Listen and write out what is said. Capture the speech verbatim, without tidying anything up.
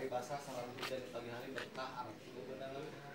hari basah, salam hujan di pagi hari berkah, arti benar.